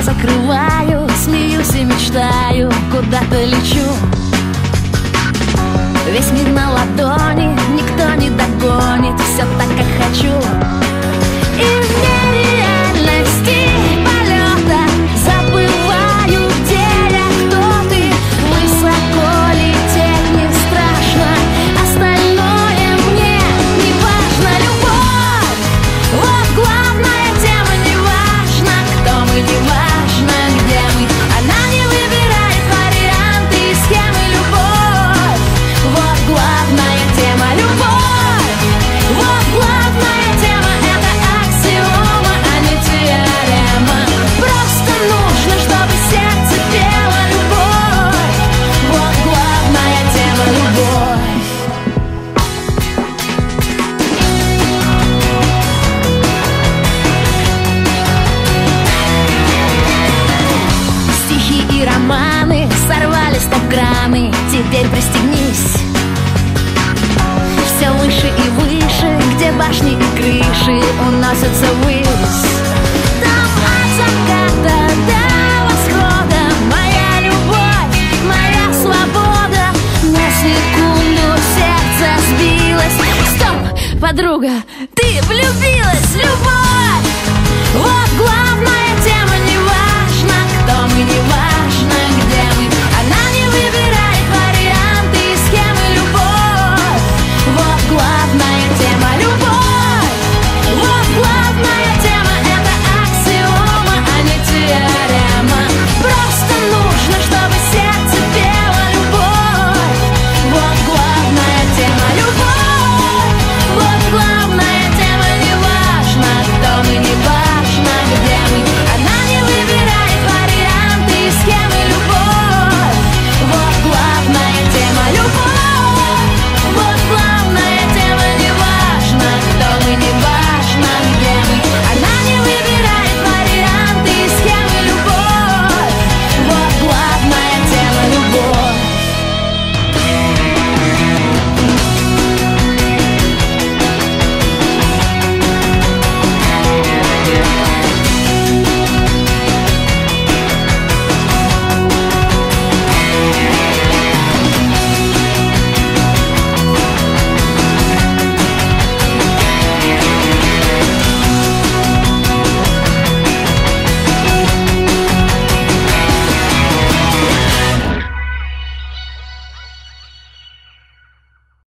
закрываю, смеюсь и мечтаю, куда-то лечу. Весь мир на ладони, никто не догонит, все так, как хочу. И вне реальности полета забываю, где я, кто ты. Высоко лететь не страшно, остальное мне не важно. Любовь, вот главная тема, не важно, кто мы, не важно, где мы. Она не выбирает варианты и схемы. Любовь, вот главная тема. Любовь, вот главная тема. Это аксиома, а не теорема. Просто нужно, чтобы сердце пело. Любовь, вот главная тема. Любовь. Стихи и романы сорвали стоп-граммы. Теперь пристегнись. Все выше и выше, где башни и крыши уносятся ввысь. Там от заката до восхода моя любовь, моя свобода. На секунду сердце сбилось. Стоп, подруга, ты влюбилась. Любовь, вот главное.